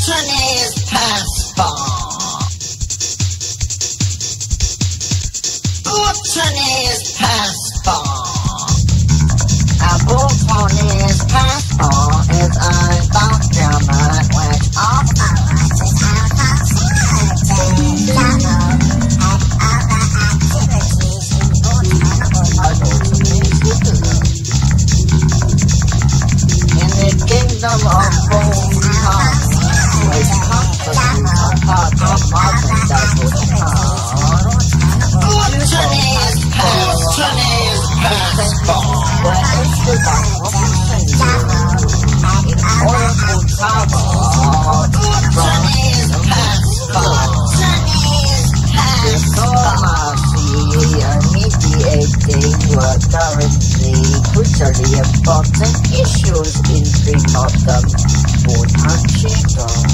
Bhutanese passport. Bhutanese passport. A Bhutanese passport is a document which authorizes our personality, travel, and other activities in Bhutan. In the kingdom of Bhutan, which constitutes a part of modern-day Bhutan, Bhutanese passport were issued by in order to travel. Bhutanese passport. Diplomacy and mediating were currently crucially important issues in pre-modern Bhutan.